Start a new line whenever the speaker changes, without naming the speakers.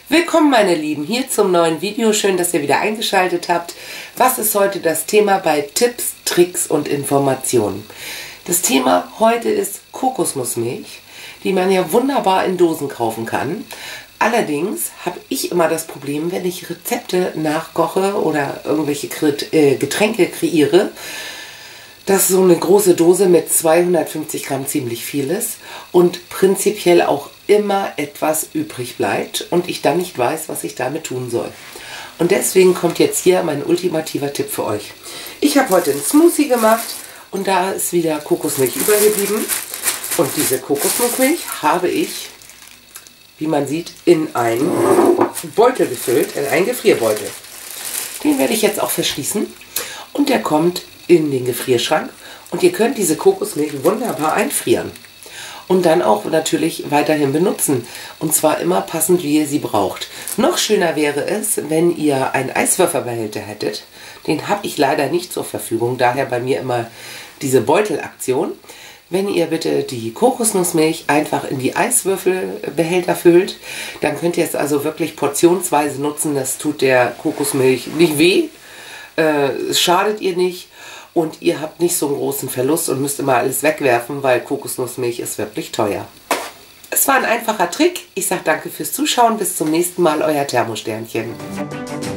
Willkommen meine Lieben, hier zum neuen Video. Schön, dass ihr wieder eingeschaltet habt. Was ist heute das Thema bei Tipps, Tricks und Informationen? Das Thema heute ist Kokosnussmilch, die man ja wunderbar in Dosen kaufen kann. Allerdings habe ich immer das Problem, wenn ich Rezepte nachkoche oder irgendwelche Getränke kreiere, dass so eine große Dose mit 250 Gramm ziemlich viel ist und prinzipiell auch immer etwas übrig bleibt und ich dann nicht weiß, was ich damit tun soll. Und deswegen kommt jetzt hier mein ultimativer Tipp für euch. Ich habe heute einen Smoothie gemacht und da ist wieder Kokosmilch übergeblieben. Und diese Kokosnussmilch habe ich, wie man sieht, in einen Beutel gefüllt, in einen Gefrierbeutel. Den werde ich jetzt auch verschließen und der kommt in den Gefrierschrank und ihr könnt diese Kokosmilch wunderbar einfrieren und dann auch natürlich weiterhin benutzen und zwar immer passend, wie ihr sie braucht. Noch schöner wäre es, wenn ihr einen Eiswürfelbehälter hättet. Den habe ich leider nicht zur Verfügung, daher bei mir immer diese Beutelaktion. Wenn ihr bitte die Kokosnussmilch einfach in die Eiswürfelbehälter füllt, dann könnt ihr es also wirklich portionsweise nutzen. Das tut der Kokosmilch nicht weh, es schadet ihr nicht. Und ihr habt nicht so einen großen Verlust und müsst immer alles wegwerfen, weil Kokosnussmilch ist wirklich teuer. Es war ein einfacher Trick. Ich sage danke fürs Zuschauen. Bis zum nächsten Mal, euer Thermosternchen.